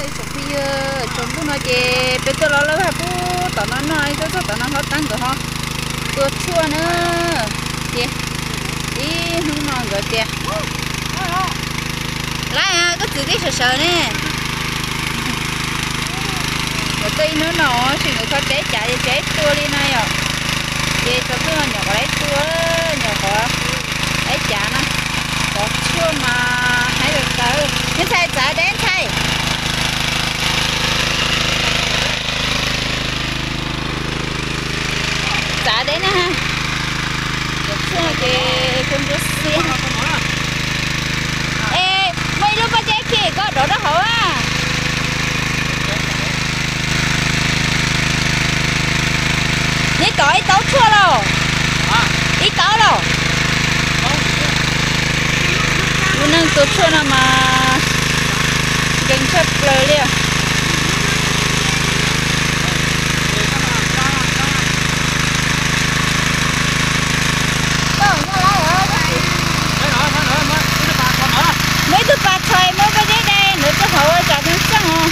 chụp bây giờ chúng tôi nói về bây giờ nó phải bố tao nó nói cho tao nó hết tăng rồi ha tôi chua nữa chị đi không ngon rồi chị lại à có chữ cái sợ nè rồi tôi nữa nó chỉ người ta chế tua đi này rồi chị cho tôi nhỏ lấy tua nhỏ có lấy chả nè có chua mà hay được tới nhưng thay trả đến thay trả đến nè ha được chua cái con rút xiên ê mấy lúc ba chế kia có đổ đó hổ à ní tỏi tấu chua rồi ít tỏi rồi bữa nay tôi chua nào mà gần sắp rồi liền mấy đứa bà chơi mới có đấy đây nữa tôi hỏi cả những sao không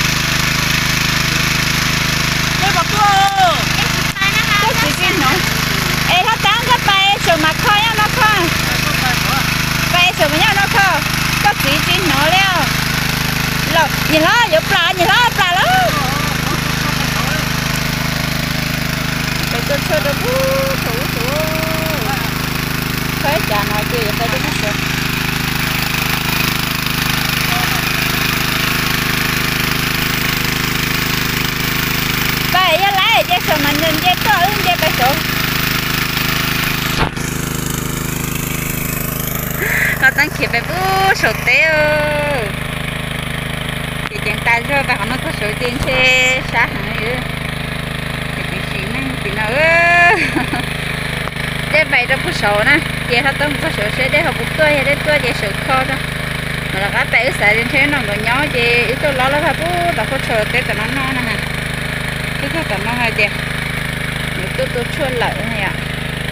đây bà cô cái gì gì nữa ê nó tán cái bài sờ mặt coi nhau nó coi bài sờ nhau nó coi có gì gì nữa leo rồi nhìn nó giờ pla đó để tôi chơi được thủ thấy chả nói gì vậy đấy nó sờ bài giờ lại để sờ mình nhìn để có ứng để bài sờ nó tăng khí về bút sốt téo thì chẳng tay rồi và nó có số tiền xe sát nữa thì cái gì năng thì nó để vậy đó bút sốt nè chị họ tông có số xe để họ bút tôi hay để tôi để sốt kho đó mà là cái tay xài đến thế nó còn nhỏ chị ít tôi lo là phải bút đó có sốt cái cả nó nè hả cái cả nó hay chị tôi chua lại này ạ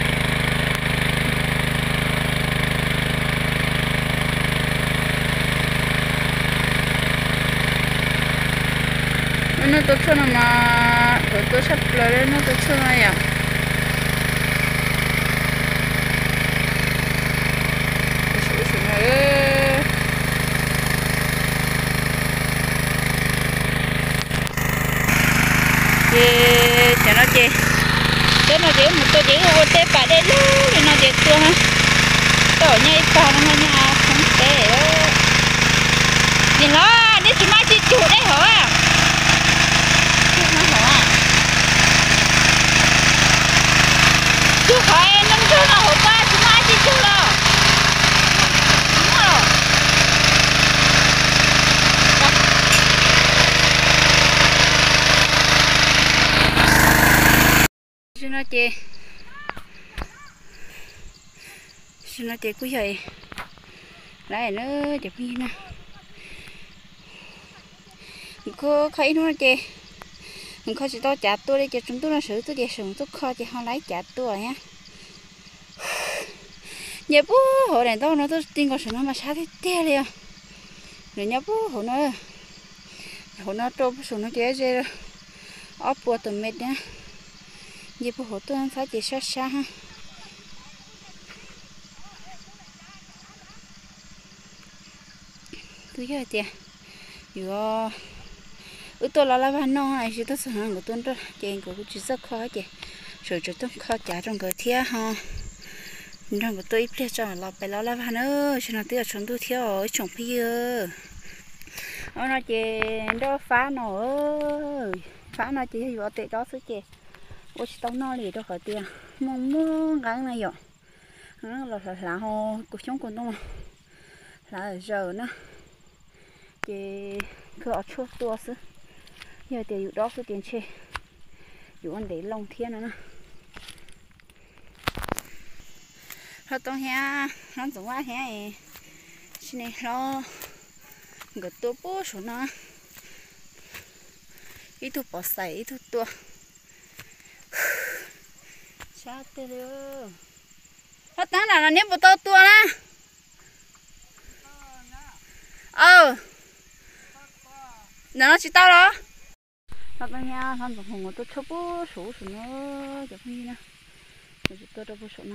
nó tôi cho nó mà tôi sắp lại nó tôi cho này à chả nó chị thế nó chỉ một tôi chỉ ô tê bà đây luôn thì nó đẹp chưa ha tổ nhây to nó nha không té nhìn nó đi chỉ mai chị chủ đấy hả chú hỏi nâng chú nào hộp ba chú mai chị chú đâu đúng không xin nó chị quý vị lại nữa chụp như nè cô thấy nó chị mình khó chỉ to chặt tôi đây cho chúng tôi là xử tôi để sử tôi kho thì họ lấy chặt tôi nhá nhà bố hộ đèn to nó tôi tin có sự nó mà sao thế tia liền rồi nhà bố hộ nó trộm số nó chế rồi ốp bùa từ mệt nhá nhà bố hộ tôi ăn phải chỉ sát xa ha tôi chơi tiền vừa tôi là bạn nó này chỉ tôi sợ hàng của tôi đó chị của chị rất khó chị rồi tôi khó trả trong cái thia ha trong của tôi ít cho là phải là bạn ơi cho nó tiêu chúng tôi thiếu ở trồng phi ơ nó chị đó phá nó ơi phá nó chị hiểu tệ đó chứ chị ôi tao nó gì đâu khỏi tiền mong cái này rồi nó là hồ cuộc sống của tôi là giờ nữa chị cứ ở chỗ tua chứ giờ thì đó số tiền chơi dụ anh để lông thiên nữa nè nó to ha nó giống quá ha xin này nó gật tua bố số nó ít thu bỏ sấy ít thu tua sao thế được nó tao là nếp bột tua nè nó chỉ tao đó nó bên nhà thằng tổng hùng tôi chụp số số nó chụp như nè tôi đâu có số nào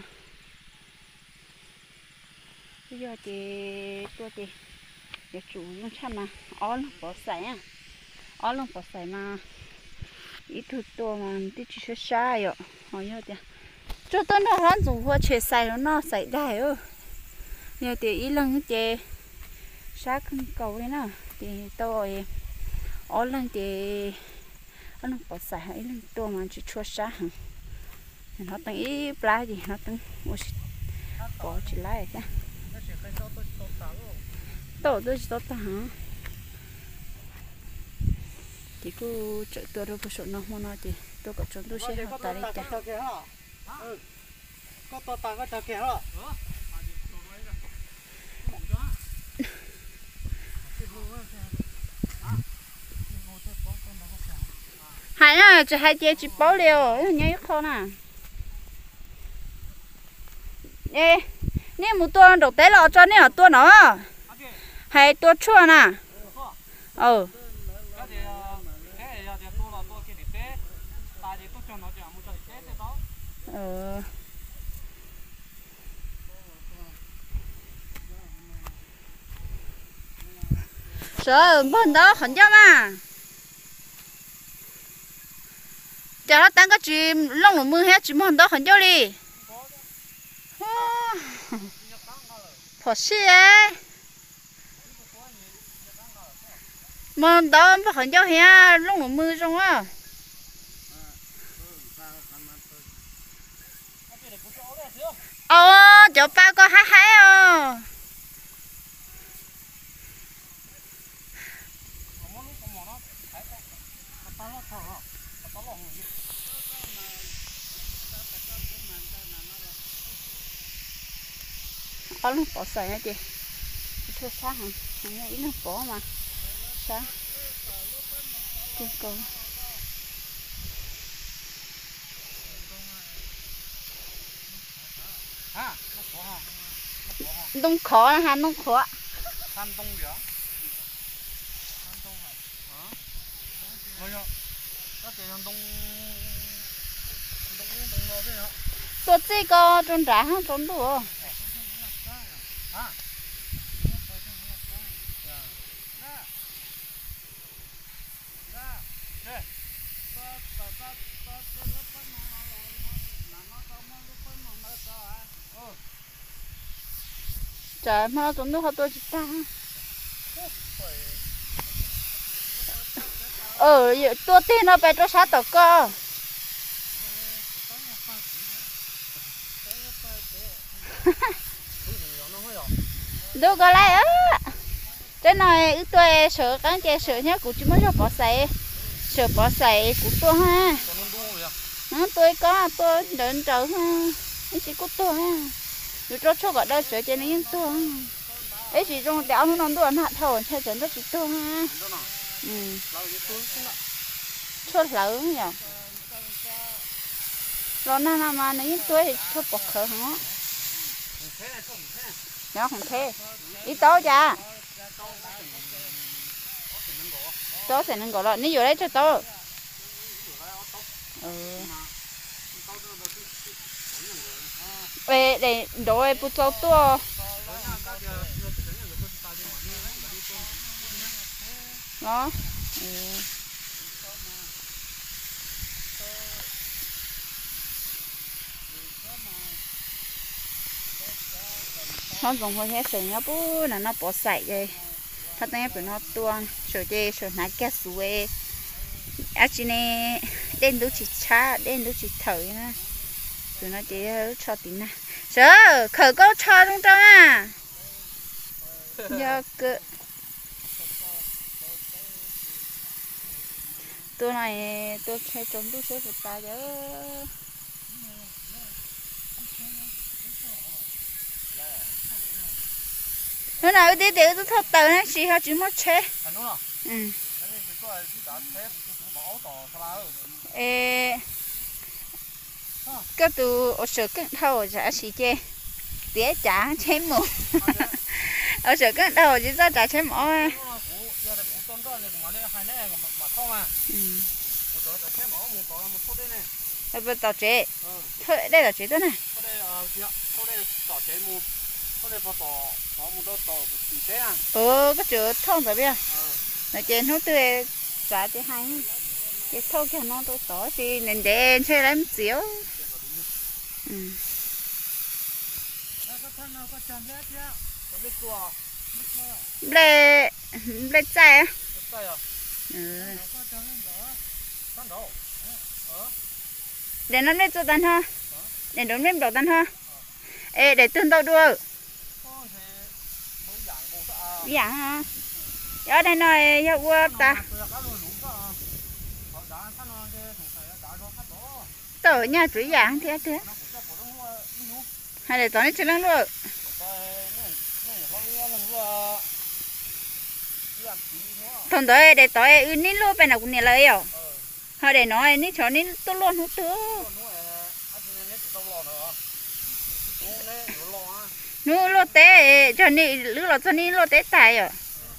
bây giờ thì tôi thì để chủ nó chăm mà ó nó bỏ sải à ó nó bỏ sải mà ít thứ tôi mà tí chỉ sẽ sai rồi hỏi nhau thì cho tôi nó hắn dùng hoa chơi sải nó sải đại ơ giờ thì ít lần chơi sát cầu đấy nè thì tôi ó lần thì nó bỏ sải ít lần tôi mà chỉ chua sát hả nó tăng ít lá gì nó tăng bỏ chỉ lại chứ tổ tôi chỉ tổ ta hả thì cứ chạy tôi đâu có số nó mua nó thì tôi có chọn tôi sẽ học tại đây chả có to ta có kẹo đó hai nó chỉ hai chị chỉ bảo liều nhớ khó nè nè nè một tuần đầu tế lọ cho nè ở tuần nó hay tuần chua nè ừ sợ bên đó khẩn cho mà chả nó tăng cái chim lông lông mưa hết chim bên đó khẩn cho đi phật sư ấy bên đó phải khẩn cho hết lông lông mưa trong á chỗ ba có hái hái nó bỏ sợi hả chị chưa sáng hả nghe ít nó bỏ mà sáng trên con đông khó là han đông khó han đông gì á han đông hả rồi nhá cái tiền đông đông nó thế hả tôi chỉ có trong trả không trong đủ trời mà chúng nó tôi chỉ ta tôi tin nó phải cho sát tàu cơ đâu có lại á cái này tôi sợ cái chơi sợ nhá của chúng mới cho bỏ sậy sợ bỏ sậy của tôi ha tôi có tôi đợi chờ ha cái chỉ của tôi ha rồi cho chỗ gọi đây sợ chơi nên tôi ấy chỉ trong đảo nó non tôi ăn hạt thầu chơi trận đó chỉ tôi ha cho lỡ nhỉ rồi na mà nếu tôi thì cho bọc khờ hả nó không thế ít tố cha tố sẽ nên gọi là nếu vô đấy cho tố để đổi bút châu tua đó nó còn hơi hết sợi nhá bố là nó bỏ sậy rồi thật ra phải nó tuôn sợi dê sợi nát két suối à chị này đen đủ chỉ cha đen đủ chỉ thở nha tụi nó chỉ cho tí nè sợ khởi câu cho trong trong à giờ cứ tôi này tôi sẽ trốn tôi sẽ vượt ta chứ nó nào đi để tôi thốt tờ nó chỉ họ chỉ mất chế cái tụ ở sở cái thầu trả xí chê tía trả chế mù ở sở cái đầu chỉ ra trả chế mỏ đó này mà này hai này mà không à một chỗ là thế mà một chỗ là một số đây này bây giờ chế thôi đây là chế đó này số đây số đây tỏ chế một số đây vào tỏ một đôi tỏ tỷ chế à cái chỗ thông rồi bây là chế nó tươi giá chế hay chế thông cái nó tôi tỏ thì nên để chơi làm xíu lê lê chạy á để nó lên cho tan ha để nó lên đầu tan ha ê để tương đâu đua dạ ha ở đây nói ya qua ta tớ nhà chủ dạng thế thế hay để tao đi chơi lăng luôn thằng tới để tao ư nín luôn bên nào cũng nè lấy à họ để nói nín cho nín tôi luôn hút thứ nu lô té cho nín lứa là cho nín lô té tài à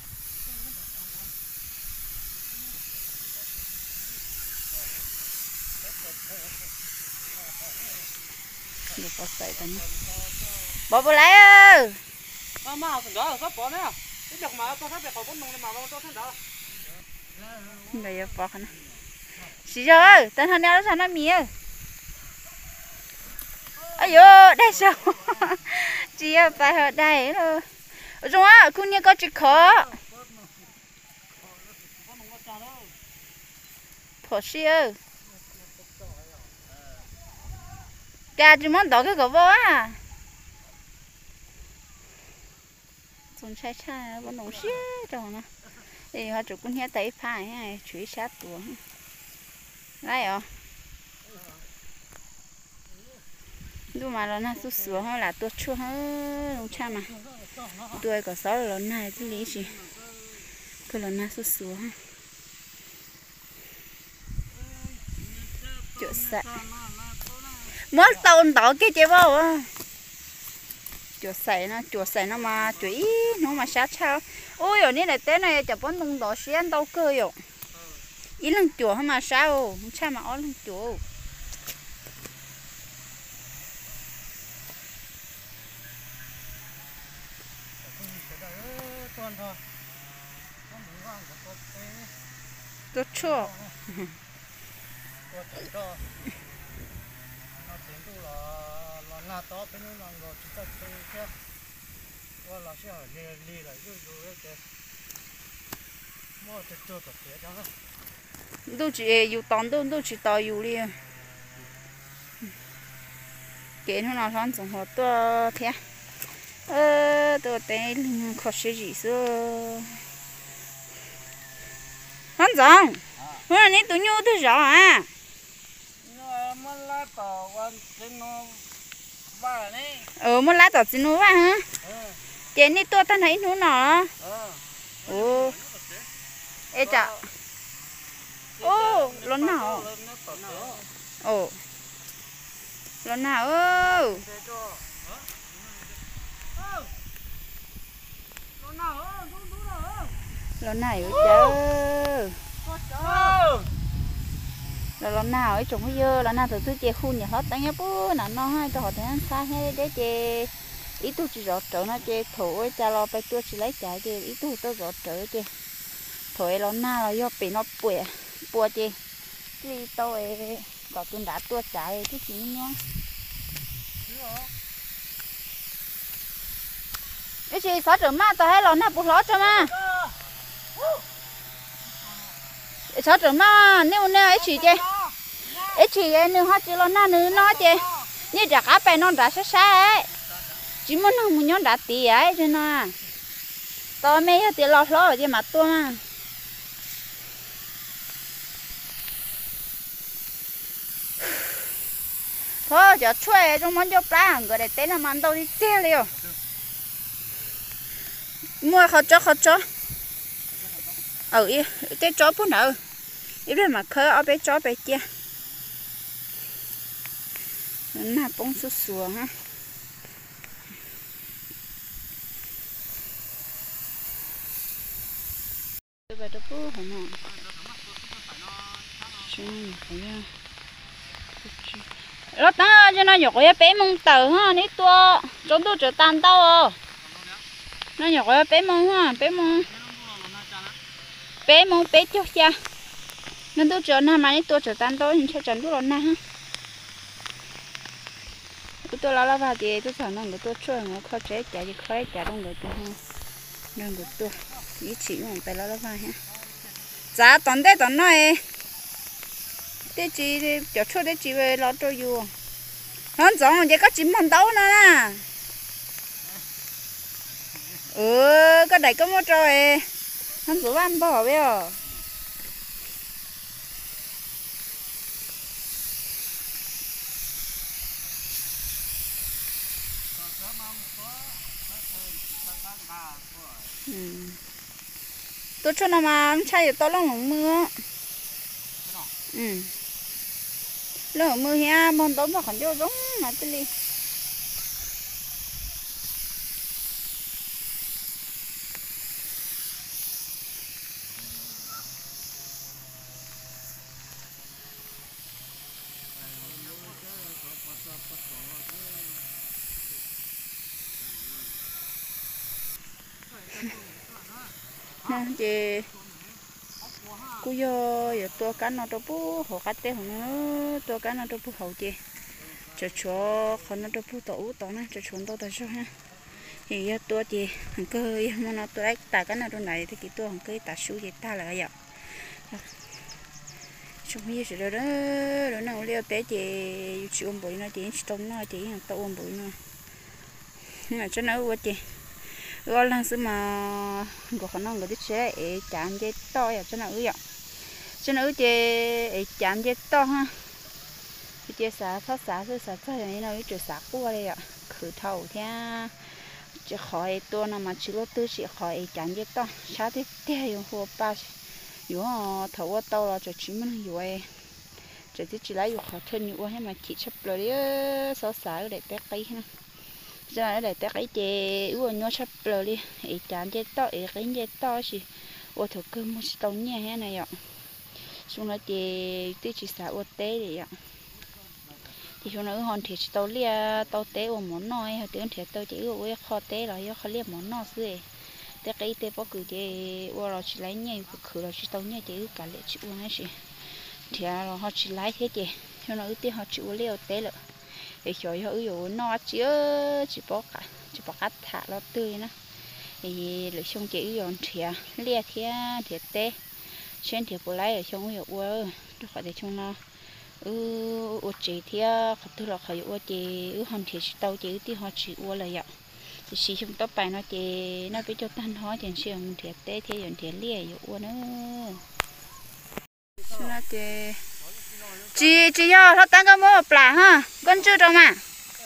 được có sợi tấn bỏ vào lại ơi mà thằng đó sắp bỏ nữa cái chọc mà tôi sắp bị khỏi bốn nông mà tôi thằng đó đây bỏ khăn xí rồi tên thằng nào sao nó mía ây yo đây sao chị phải ở đây rồi rồi áคุณเนี่ยก็จิขอพอเสียแกจะมันต่อก็ว่าสนใช่ใช่บนหนูเสียจังนะเดี๋ยวเขาจุกคุณเนี่ยไต่ผ่านให้ช่วยชัดตัวไรเหรอดูมาแล้วนะสุดสวยเขาละตัวชั่วเขาลงช่ามาตัวก็สอนแล้วนะที่นี้สิคือแล้วนะสุดสวยจุดใส่mất tàu tàu cái chế bao à chuột sậy nó mà chuỗi nó mà sát sao ôi ở đây này té này chả bón tung đỏ xén đâu cơ rồi ý lần chuột mà sao sao mà ó lần chuột tôi chua là to bên nó rồi chúng ta chơi qua là sẽ ở lì lại rồi cái mua cái chỗ tập thể đó đâu chỉ yêu tòn đâu chỉ tao yêu liền cái nó là sản phẩm họ to thế tôi tên khó xử gì xưa hắn rằng hôm nay tụi nhau tôi rõ à một lá tỏi chín nấu hả? Chị đi tua ta thấy nấu nọ. Ồ. Ê chà. Ô, lớn nào? Ồ. Lớn nào ơ? Lớn này ơi chứ. Là lần nào ấy trồng cái dơ là nào từ từ chè khuôn nhà hết tăng nhá bố là nó hai tao thì ăn xa hết để chè ít tu chỉ rót trở nó chè thổ ấy cha lo phải tua chỉ lấy trái chè ít tu tôi rót trở chè thổi lần nào là do bị nó bùa chè thì tôi có tuần đã tua trái cái gì nhá cái gì xóa trở ma tao hay lần nào bút lót cho ma xóa trở ma nếu ấy chỉ chè ấy chỉ nếu họ chỉ lo na nữa nó chứ như chả cá bè nó đã xa ấy chỉ muốn nó muốn nhón đã tì ấy cho nó to mấy thì lo ở trên mặt tôi mà thôi giờ chơi trong món cho cá người để tên là món đâu đi chơi liều mua khó cho cái chó bún nợ ít bên mà khơi ở bên chó bên kia nó bông sủa ha tôi phải bố hả nó chuyện phải nha nó ta cho nó nhọc cái bé mông tờ ha nít tua chúng tôi trở tan tao nó nhọc cái bé mông ha bé mông bé cho cha nó tôi trở na mà nít tua trở tan tao thì cho chẳng tôi na ha tôi lao vào thì tôi thằng nó người tôi chơi nó khó chế chả gì khó chả đông người tôi ha nên người tôi ý chỉ mình phải lao vào ha giá tốn đấy tốn nói thế chị cho cho đấy chị về lo cho you hắn giống vậy có chim hòn tấu nữa nè cái này có mua rồi hắn rủ ăn bao bây giờ tôi cho nó mà chạy to lắm mưa lỡ mưa ha bọn tôm mà còn vô giống mà tôi đi nè chị cú yo giờ tôi cá nó đâu bố hồ cá tê hồ nó tôi cá nó đâu bố hậu chị cho con nó đâu bố tổ nè cho chúng tôi sao ha thì tôi chị hàng cơ mà nó tôi ấy tại cái nào đâu này thì tôi hàng cơ tại số gì ta là vậy chúng như thế đó rồi nào liêu bé chị chịu ôm bụi nó chị trông nó chị hàng tao ôm bụi nó nhưng mà cho nó quá chị gọi là sự mà có khả năng người đi chơi chạm dây to à cho nó vậy cho nó chơi chạm dây to ha chơi xả này nó chơi xả qua đây ạ khử thầu theo chỉ khỏi tôi nào mà chỉ lo tư chỉ khỏi chạm dây to sao thế theo hồ ba dù thầu qua tàu là chỉ mình dù ấy chỉ lấy dù khỏi thân dù hay mà chỉ chấp rồi đấy sáu xả để bé cây ha cho nên để ta cái chè uống nhau sắp lờ đi, chán chè to, cái chè to gì, uống thử cơm một tô nhẹ thế này ạ, xong rồi chè tí chỉ xả uống té đấy ạ, thì xong rồi hòn thịt tàu lia tàu té uống món nồi, hoặc tiếng thịt tàu chỉ uống kho té rồi, kho lia món nồi xưa, té cái té bao cử chè uống rồi chỉ lấy nhẹ, khử rồi chỉ tàu nhẹ chè cả lệ chỉ uống hay gì, thì rồi họ chỉ lấy thế chè, xong rồi tí họ chỉ uống lia té rồi. Để cho họ uống nó chỉ bỏ cắt thả nó tươi nữa thì lấy xong chỉ uống thìa lia thìa té trên thìa bò lái ở trong uống được khỏi để trong nó uống chỉ thìa không thứ là khỏi uống chỉ hòn thìa tàu chỉ tí họ chỉ uống là vậy thì chỉ trong tóc bài nó chỉ nó biết cho tan hóa trên xem thìa té thìa uống thìa lia uống nữa nó chỉ cho nó tăng cái mua bả ha con chưa đâu mà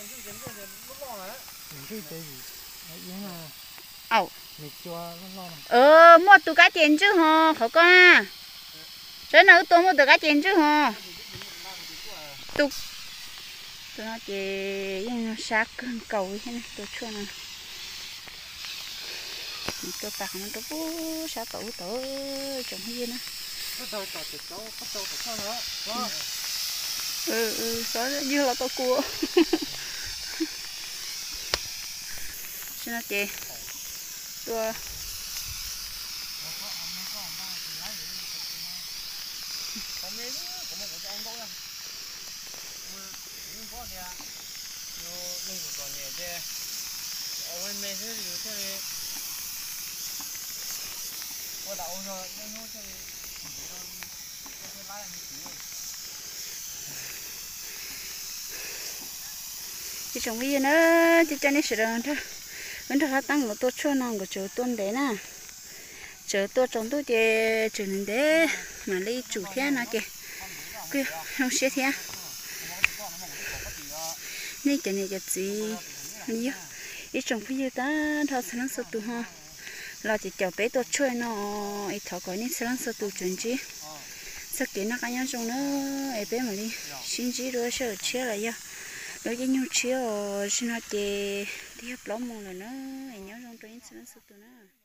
mua từ cá chén chứ hả khó con à thế nào tôi mua từ cá chén chứ hả tụ nó chỉ nó sát cơn cầu thế này tôi cho nó tôi bạc nó tôi bố sao tổ trồng cái gì nữa có như là tao cua xin nó chị tôi chị trồng cái gì nữa chị cho nên sửa đường thôi vẫn được tăng một tô cho nó của chỗ tuần đấy nè chỗ tôi trồng tôi thì chỗ nên đấy mà lấy chủ thế nào kìa kìa không xé thế này cái này cái gì nhiều ít trồng cái gì ta thao sản xuất từ ha là chỉ chào bé tôi chơi nó ít thao cái này sản xuất từ chuyện gì sao kiến nó cái nhau trong nó ấy bé mà đi xin chỉ rồi sợ chia lại ya đối với nhau chia xin họ thì hấp lắm mong là nó ấy nhau trong chuyện sản xuất từ nó